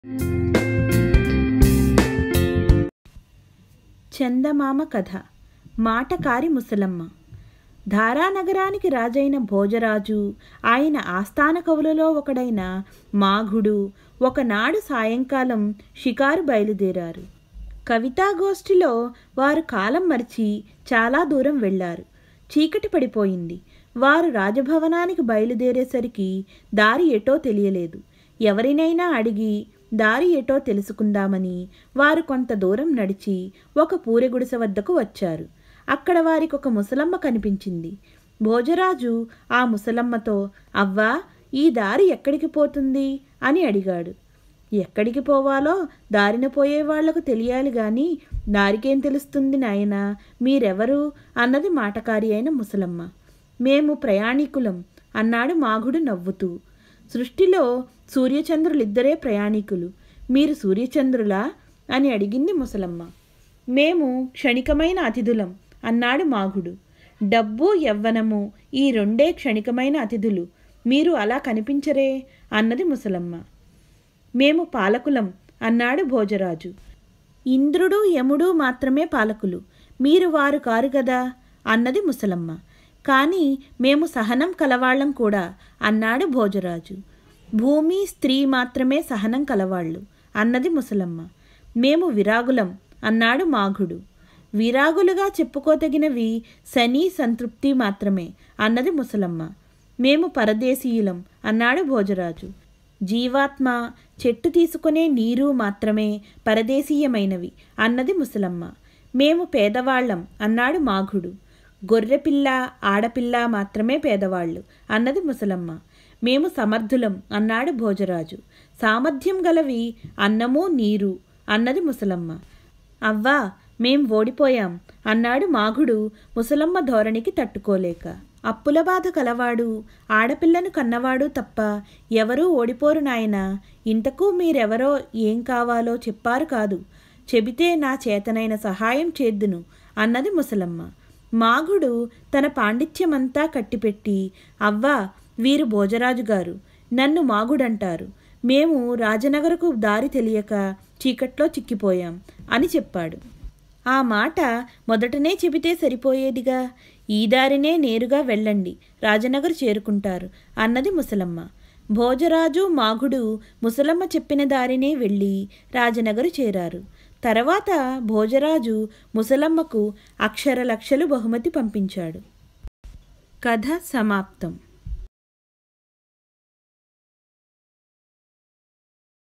చందమామ కథ. మాటకారి ముసలమ్మ. ధారానగరానికి రాజైన భోజరాజు, ఆయన ఆస్థాన కవులలో ఒకడైన మాఘుడు ఒకనాడు సాయంకాలం షికారు బయలుదేరారు. కవితాగోష్ఠిలో వారు కాలం మరిచి చాలా దూరం వెళ్ళారు. చీకటి పడిపోయింది. వారు రాజభవనానికి బయలుదేరేసరికి దారి ఎటో తెలియలేదు. ఎవరినైనా అడిగి దారి ఎటో తెలుసుకుందామని వారు కొంత దూరం నడిచి ఒక పూరెగుడిసె వద్దకు వచ్చారు. అక్కడ వారికి ఒక ముసలమ్మ కనిపించింది. భోజరాజు ఆ ముసలమ్మతో, అవ్వా, ఈ దారి ఎక్కడికి పోతుంది అని అడిగాడు. ఎక్కడికి పోవాలో దారిన పోయే వాళ్లకు తెలియాలి గాని దారికేం తెలుస్తుంది నాయనా, మీరెవరు అన్నది మాటకారి అయిన ముసలమ్మ. మేము ప్రయాణికులం అన్నాడు మాఘుడు నవ్వుతూ. సృష్టిలో సూర్యచంద్రులిద్దరే ప్రయాణికులు, మీరు సూర్యచంద్రులా అని అడిగింది ముసలమ్మ. మేము క్షణికమైన అతిథులం అన్నాడు మాఘుడు. డబ్బు యవ్వనము ఈ రెండే క్షణికమైన అతిథులు, మీరు అలా కనిపించరే అన్నది ముసలమ్మ. మేము పాలకులం అన్నాడు భోజరాజు. ఇంద్రుడు యముడు మాత్రమే పాలకులు, మీరు వారు కారు గదా అన్నది ముసలమ్మ. కానీ మేము సహనం కలవాళ్ళం కూడా అన్నాడు భోజరాజు. భూమి స్త్రీ మాత్రమే సహనం కలవాళ్ళు అన్నది ముసలమ్మ. మేము విరాగులం అన్నాడు మాఘుడు. విరాగులుగా చెప్పుకోదగినవి శని సంతృప్తి మాత్రమే అన్నది ముసలమ్మ. మేము పరదేశీయులం అన్నాడు భోజరాజు. జీవాత్మ, చెట్టు తీసుకునే నీరు మాత్రమే పరదేశీయమైనవి అన్నది ముసలమ్మ. మేము పేదవాళ్లం అన్నాడు మాఘుడు. గొర్రెపిల్ల, ఆడపిల్ల మాత్రమే పేదవాళ్ళు అన్నది ముసలమ్మ. మేము సమర్థులం అన్నాడు భోజరాజు. సామర్థ్యం గలవి అన్నము నీరు అన్నది ముసలమ్మ. అవ్వా, మేం ఓడిపోయాం అన్నాడు మాఘుడు ముసలమ్మ ధోరణికి తట్టుకోలేక. అప్పుల బాధ కలవాడు, ఆడపిల్లను కన్నవాడు తప్ప ఎవరూ ఓడిపోరు నాయనా. ఇంతకు మీరెవరో ఏం కావాలో చెప్పారు కాదు, చెబితే నా చేతనైన సహాయం చేద్దును అన్నది ముసలమ్మ. మాఘుడు తన పాండిత్యమంతా కట్టిపెట్టి, అవ్వా, వీరు భోజరాజు గారు, నన్ను మాఘుడంటారు. మేము రాజనగరకు దారి తెలియక చీకట్లో చిక్కిపోయాం అని చెప్పాడు. ఆ మాట మొదటనే చెబితే సరిపోయేదిగా. ఈ దారినే నేరుగా వెళ్ళండి, రాజనగర్ చేరుకుంటారు అన్నది ముసలమ్మ. భోజరాజు, మాఘుడు ముసలమ్మ చెప్పిన దారినే వెళ్ళి రాజనగరు చేరారు. తర్వాత భోజరాజు ముసలమ్మకు అక్షర లక్షలు బహుమతి పంపించాడు. కథ సమాప్తం.